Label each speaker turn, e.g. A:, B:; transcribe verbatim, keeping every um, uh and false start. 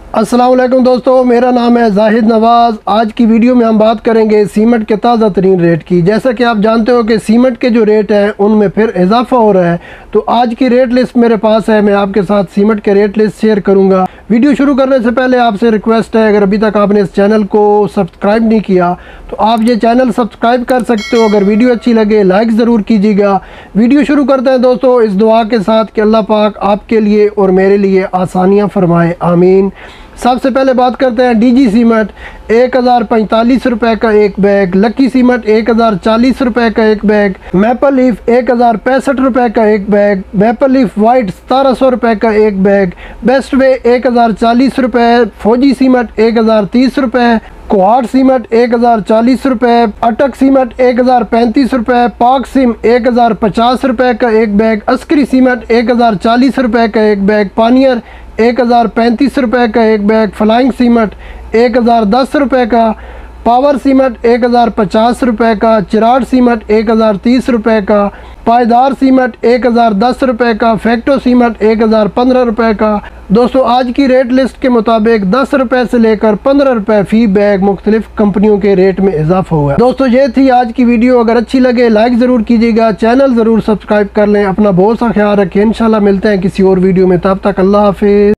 A: अस्सलाम वालेकुम दोस्तों, मेरा नाम है जाहिद नवाज़। आज की वीडियो में हम बात करेंगे सीमेंट के ताज़ा तरीन रेट की। जैसा कि आप जानते हो कि सीमेंट के जो रेट हैं उनमें फिर इजाफा हो रहा है, तो आज की रेट लिस्ट मेरे पास है। मैं आपके साथ सीमेंट के रेट लिस्ट शेयर करूंगा। वीडियो शुरू करने से पहले आपसे रिक्वेस्ट है, अगर अभी तक आपने इस चैनल को सब्सक्राइब नहीं किया तो आप ये चैनल सब्सक्राइब कर सकते हो। अगर वीडियो अच्छी लगे लाइक ज़रूर कीजिएगा। वीडियो शुरू करते हैं दोस्तों इस दुआ के साथ कि अल्लाह पाक आपके लिए और मेरे लिए आसानियाँ फरमाए, आमीन। सबसे पहले बात करते हैं डीजी सीमेंट। एक हज़ार पैंतालीस रुपये का एक बैग। लकी सीमेंट एक हज़ार चालीस रुपये का एक बैग। मैपल लीफ एक हज़ार पैंसठ रुपये का एक बैग। मैपल लीफ वाइट सतारह सौ रुपये का एक बैग। बेस्ट वे एक हज़ार चालीस रुपये। फौजी सीमेंट एक हज़ार तीस रुपये। कोहाट सीमेंट एक हज़ार चालीस रुपये। अटक सीमेंट एक हज़ार पैंतीस रुपये। पाक सिम एक हज़ार पचास रुपये का एक बैग। अस्करी सीमेंट एक हज़ार चालीस रुपये का एक बैग। पानियर एक हज़ार पैंतीस रुपये का एक बैग। फ्लाइंग सीमेंट एक हज़ार दस रुपये का। पावर सीमेंट एक हज़ार पचास रुपये का। चिराट सीमेंट एक हज़ार तीस रुपये का। पायदार सीमेंट एक हज़ार दस रुपये का। फैक्टो सीमेंट एक हज़ार पंद्रह रुपये का। दोस्तों आज की रेट लिस्ट के मुताबिक दस रुपये से लेकर पंद्रह रुपये फ़ी बैग मुख्तलिफ कंपनियों के रेट में इजाफा हुआ है। दोस्तों ये थी आज की वीडियो। अगर अच्छी लगे लाइक ज़रूर कीजिएगा, चैनल ज़रूर सब्सक्राइब कर लें। अपना बहुत सा ख्याल रखें। इंशाल्लाह मिलते हैं किसी और वीडियो में, तब तक अल्लाह हाफिज़।